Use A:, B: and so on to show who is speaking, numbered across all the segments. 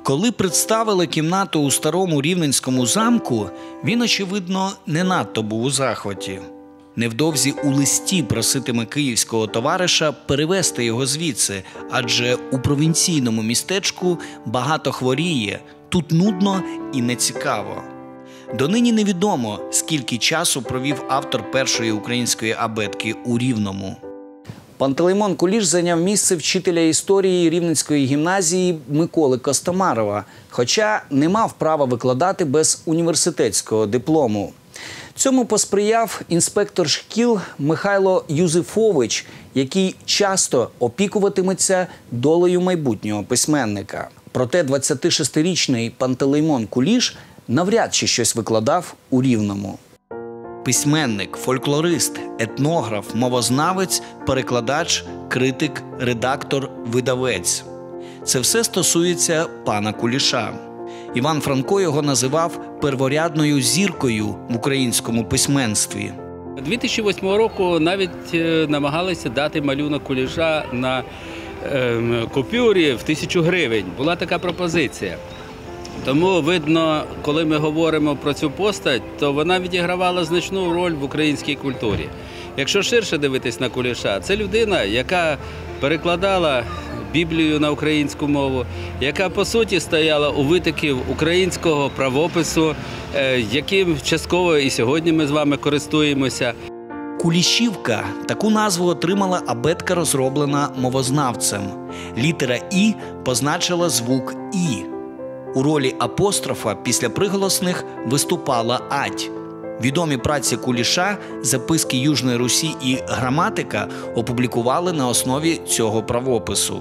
A: Коли представили кімнату у старому Рівненському замку, він, очевидно, не надто був у захваті. Невдовзі у листі проситиме київського товариша перевезти його звідси, адже у провінційному містечку багато хворіє, тут нудно і нецікаво. Донині невідомо, скільки часу провів автор першої української абетки у Рівному. Пантелеймон Куліш зайняв місце вчителя історії Рівненської гімназії Миколи Костомарова, хоча не мав права викладати без університетського диплому. Цьому посприяв інспектор шкіл Михайло Юзефович, який часто опікуватиметься долею майбутнього письменника. Проте 26-річний Пантелеймон Куліш навряд чи щось викладав у Рівному. Письменник, фольклорист, етнограф, мовознавець, перекладач, критик, редактор, видавець. Це все стосується пана Куліша. Іван Франко його називав перворядною зіркою в українському письменстві.
B: 2008 року навіть намагалися дати малюнок Куліша на купюрі в 1000 гривень. Була така пропозиція. Тому, видно, коли ми говоримо про цю постать, то вона відігравала значну роль в українській культурі. Якщо ширше дивитись на Куліша, це людина, яка перекладала Біблію на українську мову, яка, по суті, стояла у витоків українського правопису, яким частково і сьогодні ми з вами користуємося.
A: Кулішівка – таку назву отримала абетка, розроблена мовознавцем. Літера «І» позначила звук «І». У ролі апострофа після приголосних виступала «ать». Відомі праці Куліша, записки Южної Русі і граматика опублікували на основі цього правопису.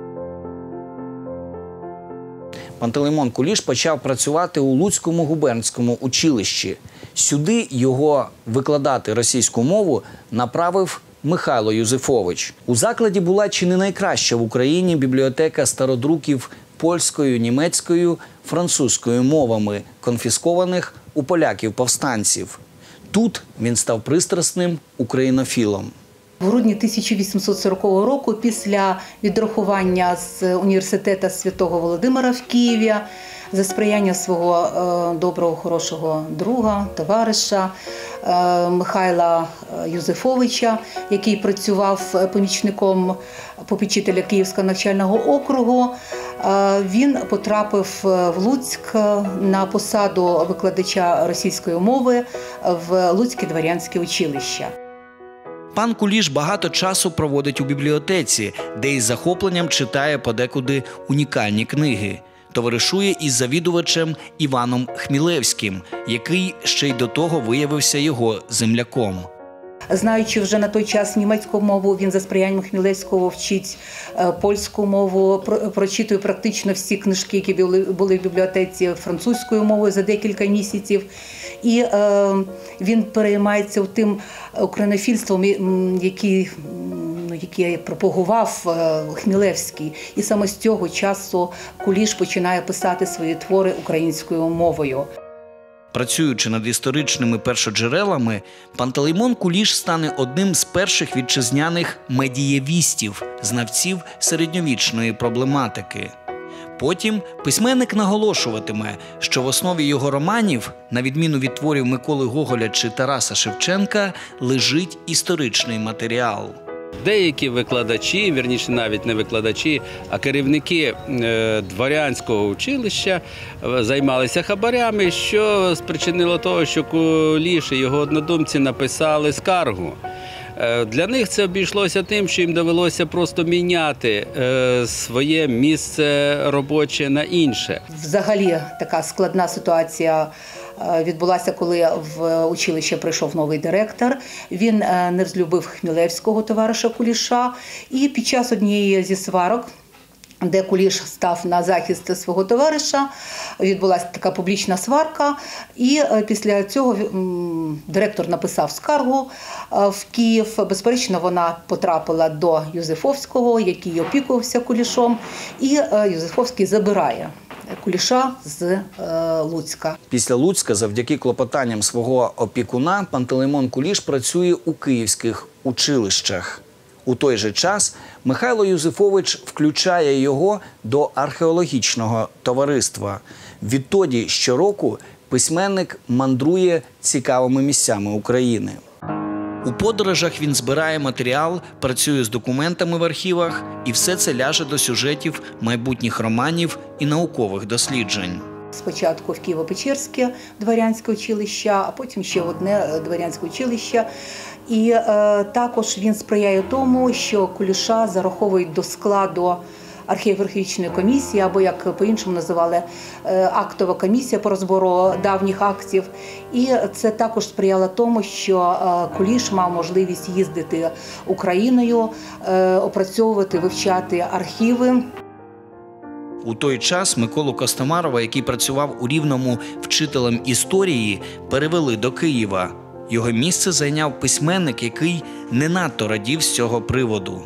A: Пантелеймон Куліш почав працювати у Луцькому губернському училищі. Сюди його викладати російську мову направив Михайло Юзефович. У закладі була чи не найкраща в Україні бібліотека стародруків польською, німецькою, французькою мовами, конфіскованих у поляків-повстанців. Тут він став пристрасним українофілом.
C: В грудні 1840 року, після відрахування з університету Святого Володимира в Києві, за сприяння свого доброго, хорошого друга, товариша Михайла Юзефовича, який працював помічником попечителя Київського навчального округу, він потрапив в Луцьк на посаду викладача російської мови в Луцьке дворянське училище.
A: Пан Куліш багато часу проводить у бібліотеці, де із захопленням читає подекуди унікальні книги. Товаришує із завідувачем Іваном Хмілевським, який ще й до того виявився його земляком.
C: Знаючи вже на той час німецьку мову, він за сприянням Хмілевського вчить польську мову, прочитує практично всі книжки, які були в бібліотеці французькою мовою за декілька місяців. І він переймається тим українофільством, яке пропагував Хмілевський. І саме з цього часу Куліш починає писати свої твори українською мовою.
A: Працюючи над історичними першоджерелами, Пантелеймон Куліш стане одним з перших вітчизняних медієвістів, знавців середньовічної проблематики. Потім письменник наголошуватиме, що в основі його романів, на відміну від творів Миколи Гоголя чи Тараса Шевченка, лежить історичний матеріал.
B: Деякі викладачі, вірніше навіть не викладачі, а керівники дворянського училища займалися хабарями, що спричинило того, що Куліш і його однодумці написали скаргу. Для них це обійшлося тим, що їм довелося просто міняти своє місце робоче на інше.
C: Взагалі така складна ситуація відбулася, коли в училище прийшов новий директор. Він не взлюбив Хмілевського, товариша Куліша, і під час однієї зі сварок, де Куліш став на захист свого товариша, відбулася така публічна сварка, і після цього директор написав скаргу в Київ. Безперечно, вона потрапила до Юзефовського, який опікувався Кулішом, і Юзефовський забирає Куліша з Луцька.
A: Після Луцька, завдяки клопотанням свого опікуна, Пантелеймон Куліш працює у київських училищах. У той же час Михайло Юзефович включає його до археологічного товариства. Відтоді щороку письменник мандрує цікавими місцями України. У подорожах він збирає матеріал, працює з документами в архівах, і все це ляже до сюжетів майбутніх романів і наукових досліджень.
C: Спочатку в Києво-Печерське дворянське училище, а потім ще одне дворянське училище. І також він сприяє тому, що Куліша зараховують до складу археологічної комісії, або, як по-іншому називали, актова комісія по розбору давніх актів. І це також сприяло тому, що Куліш мав можливість їздити Україною, опрацьовувати, вивчати архіви.
A: У той час Миколу Костомарова, який працював у Рівному вчителем історії, перевели до Києва. Його місце зайняв письменник, який не надто радів з цього приводу.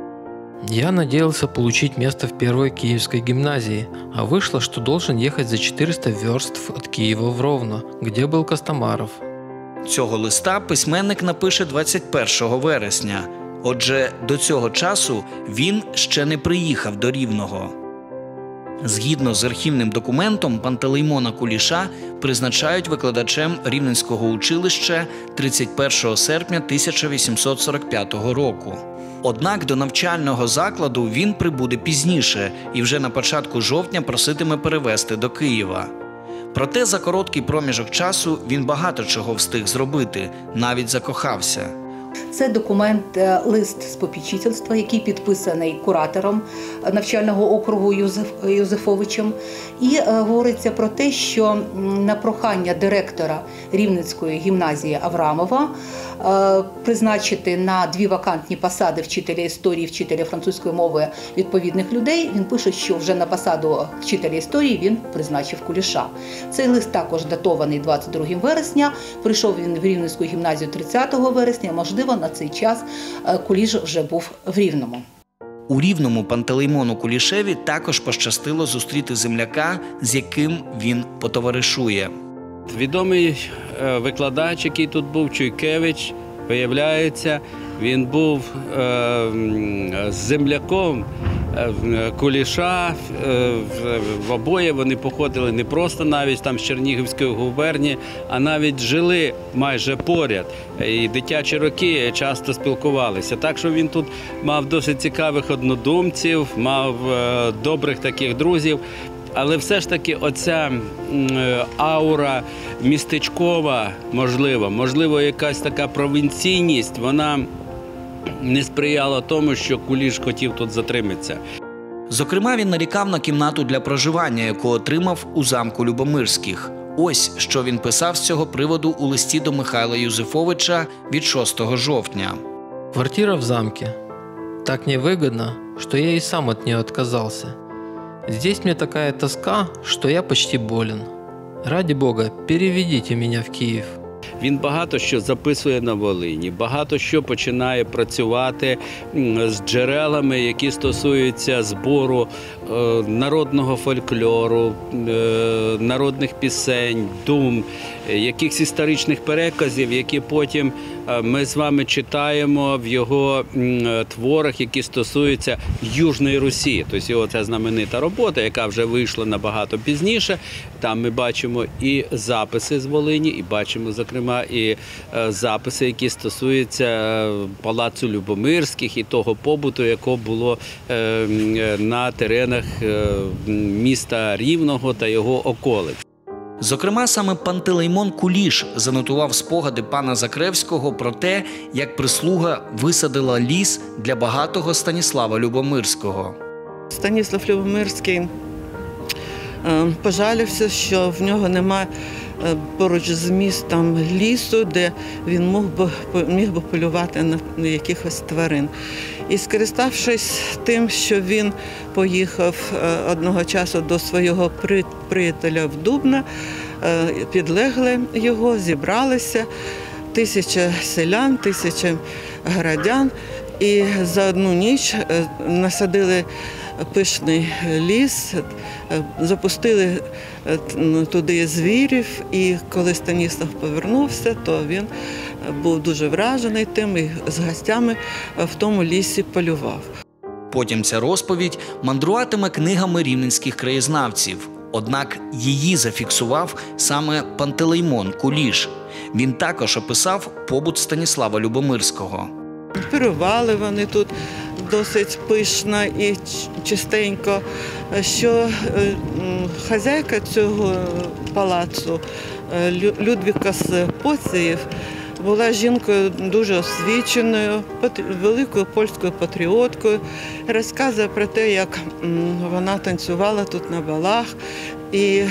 D: Я надеялся получить место в первой киевской гимназии, а вышло, что должен ехать за 400 верст от Киева в Ровно, где был Костомаров.
A: Цього листа письменник напише 21 вересня. Отже, до цього часу він ще не приїхав до Рівного. Згідно з архівним документом, Пантелеймона Куліша призначають викладачем Рівненського училища 31 серпня 1845 року. Однак до навчального закладу він прибуде пізніше і вже на початку жовтня проситиме перевезти до Києва. Проте за короткий проміжок часу він багато чого встиг зробити, навіть закохався.
C: Це документ, лист з попечительства, який підписаний куратором навчального округу Юзефовичем. І говориться про те, що на прохання директора Рівненської гімназії Аврамова призначити на 2 вакантні посади вчителя історії, вчителя французької мови відповідних людей, він пише, що вже на посаду вчителя історії він призначив Куліша. Цей лист також датований 22 вересня, прийшов він в Рівненську гімназію 30 вересня, можливо, на цей час Куліш вже був в Рівному.
A: У Рівному Пантелеймону Кулішеві також пощастило зустріти земляка, з яким він потоваришує.
B: Відомий викладач, який тут був, Чуйкевич, виявляється, він був земляком Куліша. В обоє вони походили не просто навіть там з Чернігівської губернії, а навіть жили майже поряд. І дитячі роки часто спілкувалися. Так що він тут мав досить цікавих однодумців, мав добрих таких друзів. Але все ж таки оця аура містечкова, можливо, якась така провінційність, вона не сприяла тому, що Куліш хотів тут затриматися.
A: Зокрема, він нарікав на кімнату для проживання, яку отримав у замку Любомирських. Ось, що він писав з цього приводу у листі до Михайла Юзефовича від 6 жовтня.
D: Квартира в замке. Так невыгодно, что я и сам от нее отказался. Здесь мне такая тоска, что я почти болен. Ради Бога, переведите меня в Киев.
B: Він багато що записує на Волині, багато що починає працювати з джерелами, які стосуються збору народного фольклору, народних пісень, дум, якихось історичних переказів, які потім ми з вами читаємо в його творах, які стосуються Южної Русі. Тобто його ця знаменита робота, яка вже вийшла набагато пізніше. Там ми бачимо і записи з Волині, і бачимо, зокрема, і записи, які стосуються палацу Любомирських і того побуту, якого було на теренах міста Рівного та його околиць.
A: Зокрема, саме Пантелеймон Куліш занотував спогади пана Закревського про те, як прислуга висадила ліс для багатого Станіслава Любомирського.
E: Станіслав Любомирський пожалився, що в нього немає поруч з містом лісу, де він міг би полювати на якихось тварин. І скориставшись тим, що він поїхав одного часу до свого приятеля в Дубно, підлегли його, зібралися 1000 селян, 1000 городян І за одну ніч насадили пишний ліс, запустили туди звірів, і коли Станіслав повернувся, то він був дуже вражений тим і з гостями в тому лісі полював.
A: Потім ця розповідь мандруватиме книгами рівненських краєзнавців. Однак її зафіксував саме Пантелеймон Куліш. Він також описав побут Станіслава Любомирського.
E: Пирували вони тут досить пишно і чистенько, що хазяйка цього палацу Людвіка з Поціїв була жінкою дуже освіченою, великою польською патріоткою. Розказує про те, як вона танцювала тут на балах і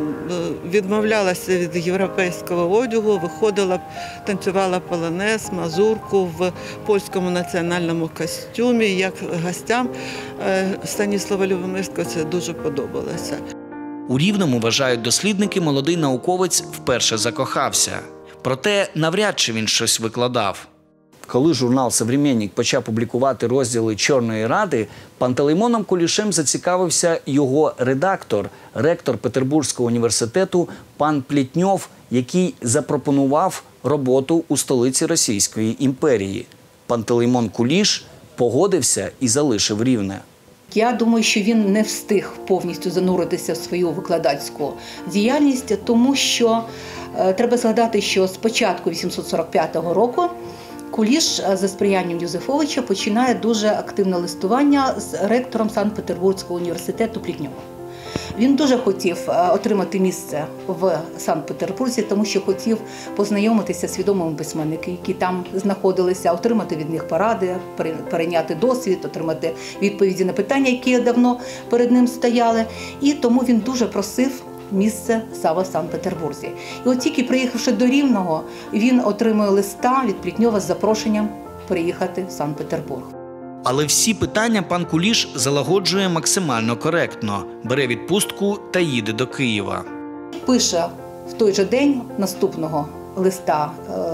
E: відмовлялася від європейського одягу, виходила, танцювала полонез, мазурку в польському національному костюмі. Як гостям Станіслава Любомирського це дуже подобалося.
A: У Рівному, вважають дослідники, молодий науковець вперше закохався. Проте навряд чи він щось викладав. Коли журнал «Современник» почав публікувати розділи «Чорної Ради», Пантелеймоном Кулішем зацікавився його редактор, ректор Петербурзького університету пан Плітньов, який запропонував роботу у столиці Російської імперії. Пантелеймон Куліш погодився і залишив Рівне.
C: Я думаю, що він не встиг повністю зануритися в свою викладацьку діяльність, тому що треба згадати, що з початку 845 року Куліш за сприянням Юзефовича починає дуже активне листування з ректором Санкт-Петербурзького університету Плітньовим. Він дуже хотів отримати місце в Санкт-Петербурзі, тому що хотів познайомитися з відомими письменниками, які там знаходилися, отримати від них поради, перейняти досвід, отримати відповіді на питання, які давно перед ним стояли. І тому він дуже просив місце саме в Санкт-Петербурзі. І от тільки приїхавши до Рівного, він отримує листа від Плітньова з запрошенням приїхати в Санкт-Петербург.
A: Але всі питання пан Куліш залагоджує максимально коректно, бере відпустку та їде до Києва.
C: Пише в той же день наступного листа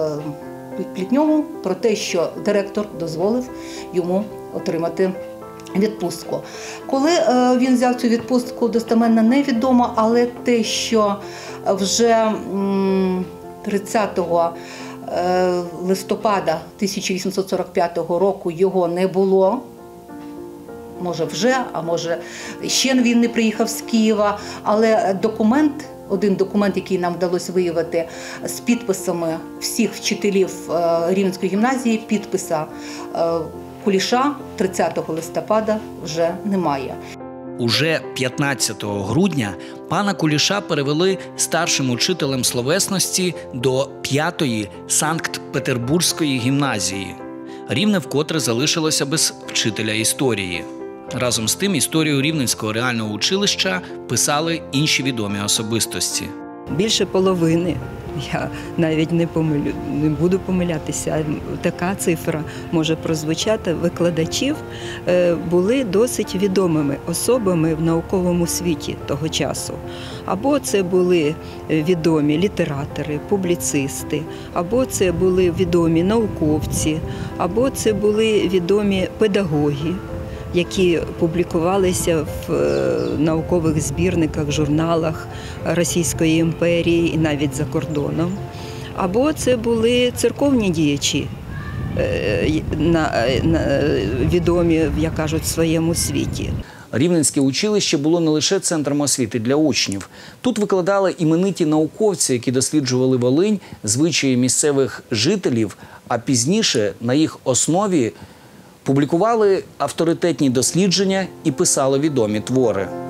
C: Плітньову про те, що директор дозволив йому отримати відпустку. Коли він взяв цю відпустку, достеменно невідомо, але те, що вже 30 листопада 1845 року його не було, може вже, а може ще він не приїхав з Києва, але один документ, який нам вдалося виявити з підписами всіх вчителів Рівненської гімназії, підписа Куліша 30 листопада вже немає.
A: Уже 15 грудня пана Куліша перевели старшим учителем словесності до 5-ї Санкт-Петербурзької гімназії. Рівне вкотре залишилося без вчителя історії. Разом з тим історію Рівненського реального училища писали інші відомі особистості.
F: Більше половини, я навіть не буду помилятися, така цифра може прозвучати, викладачів були досить відомими особами в науковому світі того часу. Або це були відомі літератори, публіцисти, або це були відомі науковці, або це були відомі педагоги, які публікувалися в наукових збірниках, журналах Російської імперії і навіть за кордоном. Або це були церковні діячі, відомі, як кажуть, в своєму світі.
A: Рівненське училище було не лише центром освіти для учнів. Тут викладали імениті науковці, які досліджували Волинь, звичаї місцевих жителів, а пізніше на їх основі публікували авторитетні дослідження і писали відомі твори.